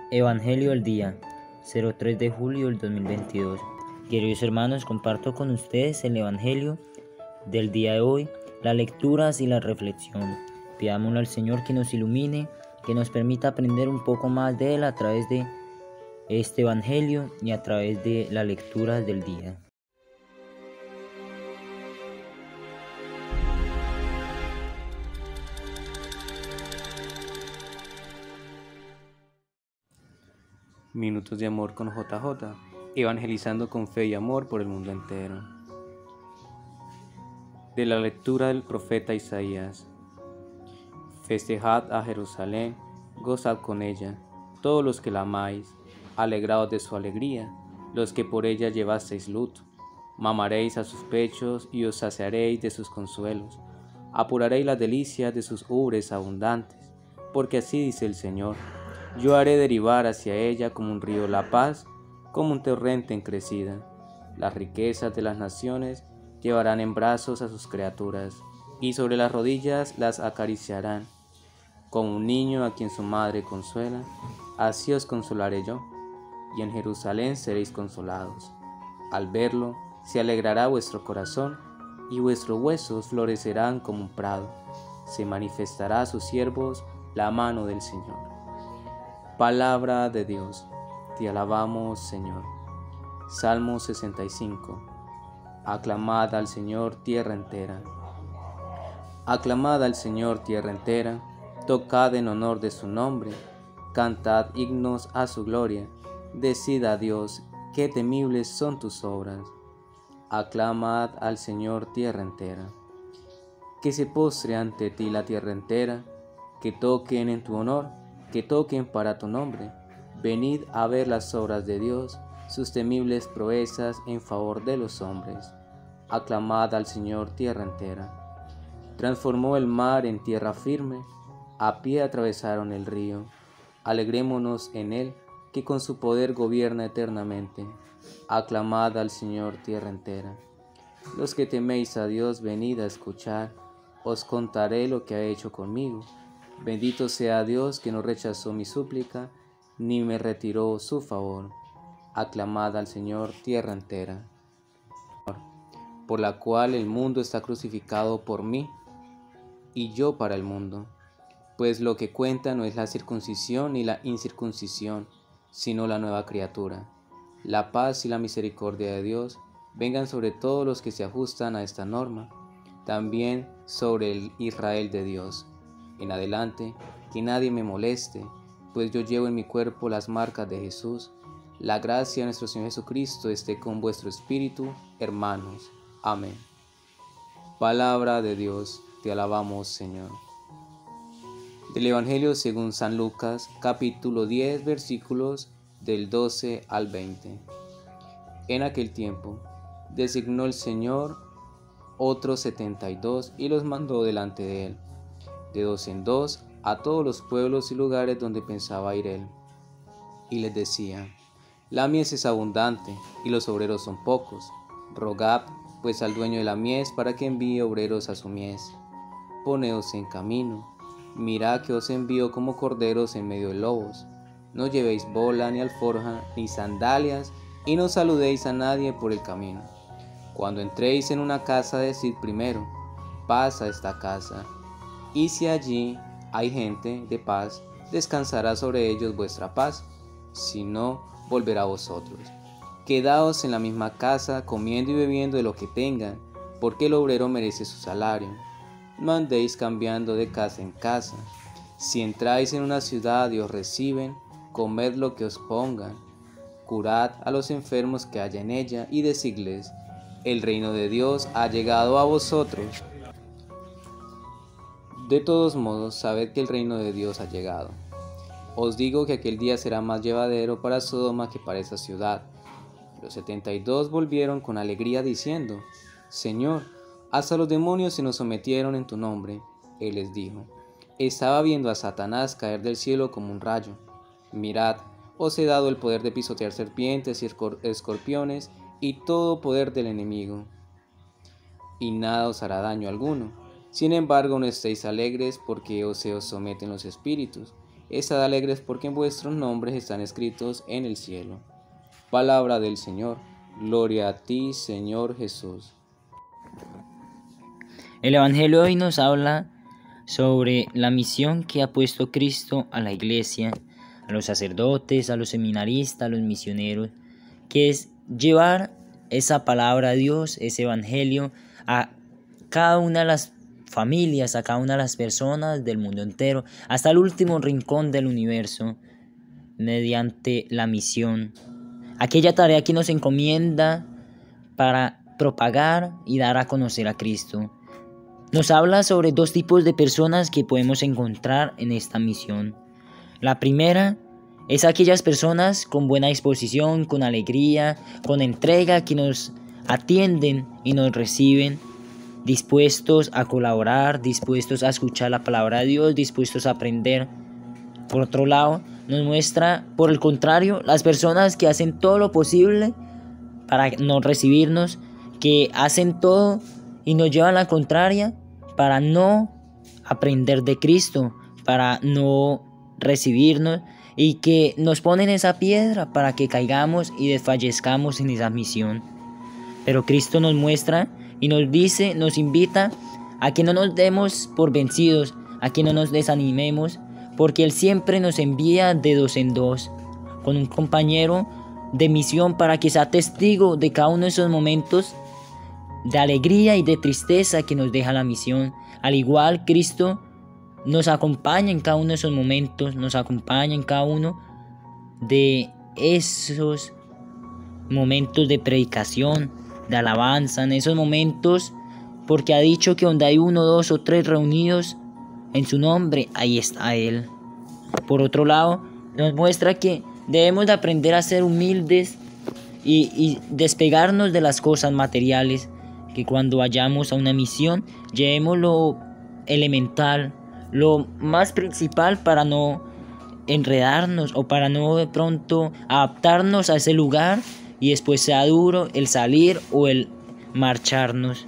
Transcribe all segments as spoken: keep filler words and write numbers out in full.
Evangelio del día, tres de julio del dos mil veintidós. Queridos hermanos, comparto con ustedes el Evangelio del día de hoy, las lecturas y la reflexión. Pidámosle al Señor que nos ilumine, que nos permita aprender un poco más de Él a través de este Evangelio y a través de las lecturas del día. Minutos de amor con J J, evangelizando con fe y amor por el mundo entero. De la lectura del profeta Isaías. Festejad a Jerusalén, gozad con ella, todos los que la amáis, alegraos de su alegría, los que por ella llevasteis luto. Mamaréis a sus pechos y os saciaréis de sus consuelos, apuraréis las delicias de sus ubres abundantes, porque así dice el Señor: yo haré derivar hacia ella como un río la paz, como un torrente en crecida. Las riquezas de las naciones llevarán en brazos a sus criaturas, y sobre las rodillas las acariciarán. Como un niño a quien su madre consuela, así os consolaré yo, y en Jerusalén seréis consolados. Al verlo, se alegrará vuestro corazón, y vuestros huesos florecerán como un prado. Se manifestará a sus siervos la mano del Señor. Palabra de Dios, te alabamos, Señor. Salmo sesenta y cinco. Aclamad al Señor, tierra entera. Aclamad al Señor, tierra entera, tocad en honor de su nombre, cantad himnos a su gloria, decid a Dios, qué temibles son tus obras. Aclamad al Señor, tierra entera. Que se postre ante ti la tierra entera, que toquen en tu honor, que toquen para tu nombre. Venid a ver las obras de Dios, sus temibles proezas en favor de los hombres. Aclamad al Señor, tierra entera. Transformó el mar en tierra firme, a pie atravesaron el río. Alegrémonos en él, que con su poder gobierna eternamente. Aclamad al Señor, tierra entera. Los que teméis a Dios, venid a escuchar, os contaré lo que ha hecho conmigo. Bendito sea Dios que no rechazó mi súplica, ni me retiró su favor. Aclamad al Señor, tierra entera. Por la cual el mundo está crucificado por mí, y yo para el mundo. Pues lo que cuenta no es la circuncisión ni la incircuncisión, sino la nueva criatura. La paz y la misericordia de Dios vengan sobre todos los que se ajustan a esta norma, también sobre el Israel de Dios. En adelante, que nadie me moleste, pues yo llevo en mi cuerpo las marcas de Jesús. La gracia de nuestro Señor Jesucristo esté con vuestro espíritu, hermanos. Amén. Palabra de Dios, te alabamos, Señor. Del Evangelio según San Lucas, capítulo diez, versículos del doce al veinte. En aquel tiempo, designó el Señor otros setenta y dos y los mandó delante de él, de dos en dos, a todos los pueblos y lugares donde pensaba ir él. Y les decía: la mies es abundante, y los obreros son pocos. Rogad, pues, al dueño de la mies para que envíe obreros a su mies. Poneos en camino. Mirad que os envío como corderos en medio de lobos. No llevéis bola, ni alforja, ni sandalias, y no saludéis a nadie por el camino. Cuando entréis en una casa, decid primero: paz a esta casa. Y si allí hay gente de paz, descansará sobre ellos vuestra paz. Si no, volverá a vosotros. Quedaos en la misma casa, comiendo y bebiendo de lo que tengan, porque el obrero merece su salario. No andéis cambiando de casa en casa. Si entráis en una ciudad y os reciben, comed lo que os pongan. Curad a los enfermos que haya en ella, y decidles: el reino de Dios ha llegado a vosotros. De todos modos, sabed que el reino de Dios ha llegado. Os digo que aquel día será más llevadero para Sodoma que para esa ciudad. Los setenta y dos volvieron con alegría diciendo: Señor, hasta los demonios se nos sometieron en tu nombre. Él les dijo: estaba viendo a Satanás caer del cielo como un rayo. Mirad, os he dado el poder de pisotear serpientes y escorpiones y todo poder del enemigo, y nada os hará daño alguno. Sin embargo, no estéis alegres porque os se os someten los espíritus, Estad alegres porque vuestros nombres están escritos en el cielo. Palabra del Señor. Gloria a ti, Señor Jesús. El Evangelio hoy nos habla sobre la misión que ha puesto Cristo a la iglesia, a los sacerdotes, a los seminaristas, a los misioneros, que es llevar esa palabra de Dios, ese Evangelio, a cada una de las familias, a cada una de las personas del mundo entero, hasta el último rincón del universo, mediante la misión. Aquella tarea que nos encomienda para propagar y dar a conocer a Cristo. Nos habla sobre dos tipos de personas que podemos encontrar en esta misión. La primera es aquellas personas con buena disposición, con alegría, con entrega, que nos atienden y nos reciben, dispuestos a colaborar, dispuestos a escuchar la palabra de Dios, dispuestos a aprender. Por otro lado, nos muestra, por el contrario, las personas que hacen todo lo posible para no recibirnos, que hacen todo y nos llevan la contraria para no aprender de Cristo, para no recibirnos, y que nos ponen esa piedra para que caigamos y desfallezcamos en esa misión. Pero Cristo nos muestra y nos dice, nos invita a que no nos demos por vencidos, a que no nos desanimemos, porque Él siempre nos envía de dos en dos, con un compañero de misión para que sea testigo de cada uno de esos momentos de alegría y de tristeza que nos deja la misión. Al igual, Cristo nos acompaña en cada uno de esos momentos, nos acompaña en cada uno de esos momentos de predicación, de alabanza, en esos momentos, porque ha dicho que donde hay uno, dos o tres reunidos en su nombre, ahí está Él. Por otro lado, nos muestra que debemos de aprender a ser humildes y, y despegarnos de las cosas materiales, que cuando vayamos a una misión llevemos lo elemental, lo más principal, para no enredarnos o para no de pronto adaptarnos a ese lugar y después sea duro el salir o el marcharnos.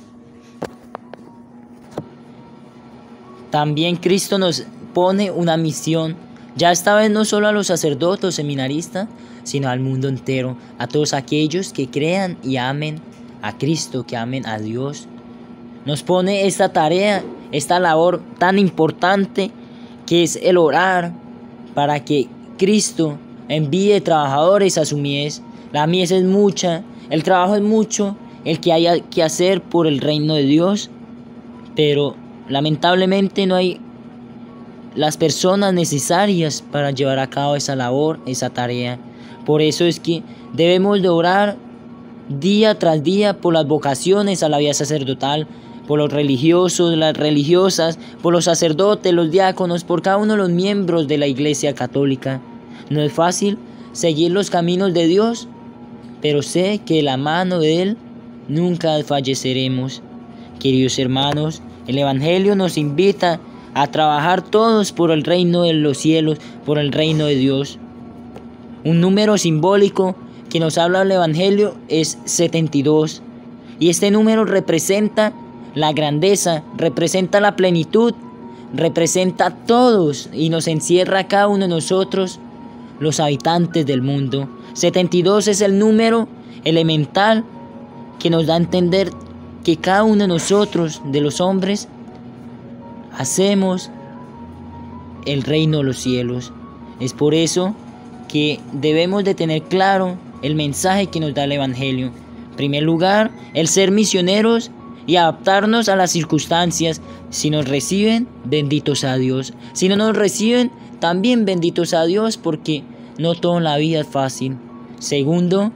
También Cristo nos pone una misión, ya esta vez no solo a los sacerdotes o seminaristas, sino al mundo entero, a todos aquellos que crean y amen a Cristo, que amen a Dios. Nos pone esta tarea, esta labor tan importante, que es el orar para que Cristo envíe trabajadores a su mies. La mies es mucha, el trabajo es mucho, el que haya que hacer por el reino de Dios, pero lamentablemente no hay las personas necesarias para llevar a cabo esa labor, esa tarea. Por eso es que debemos de orar día tras día por las vocaciones a la vida sacerdotal, por los religiosos, las religiosas, por los sacerdotes, los diáconos, por cada uno de los miembros de la Iglesia Católica. No es fácil seguir los caminos de Dios, pero sé que de la mano de Él nunca desfalleceremos. Queridos hermanos, el Evangelio nos invita a trabajar todos por el reino de los cielos, por el reino de Dios. Un número simbólico que nos habla el Evangelio es setenta y dos, y este número representa la grandeza, representa la plenitud, representa a todos y nos encierra a cada uno de nosotros, los habitantes del mundo. setenta y dos es el número elemental que nos da a entender que cada uno de nosotros, de los hombres, hacemos el reino de los cielos. Es por eso que debemos de tener claro el mensaje que nos da el Evangelio. En primer lugar, el ser misioneros y adaptarnos a las circunstancias. Si nos reciben, benditos a Dios. Si no nos reciben, también benditos a Dios, porque no todo en la vida es fácil. Segundo,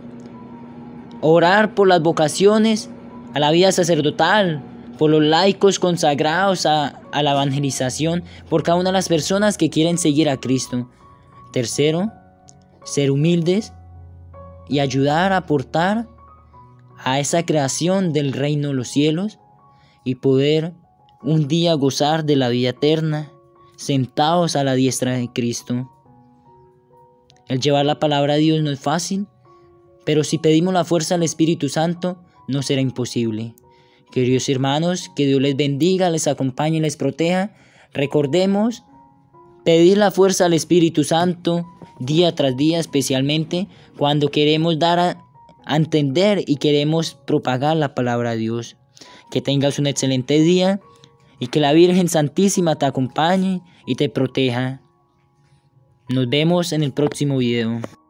orar por las vocaciones a la vida sacerdotal, por los laicos consagrados a, a la evangelización, por cada una de las personas que quieren seguir a Cristo. Tercero, ser humildes y ayudar a aportar a esa creación del reino de los cielos y poder un día gozar de la vida eterna sentados a la diestra de Cristo. El llevar la palabra de Dios no es fácil, pero si pedimos la fuerza del Espíritu Santo no será imposible. Queridos hermanos, que Dios les bendiga, les acompañe y les proteja. Recordemos pedir la fuerza al Espíritu Santo día tras día, especialmente cuando queremos dar a, a entender y queremos propagar la palabra de Dios. Que tengas un excelente día y que la Virgen Santísima te acompañe y te proteja. Nos vemos en el próximo video.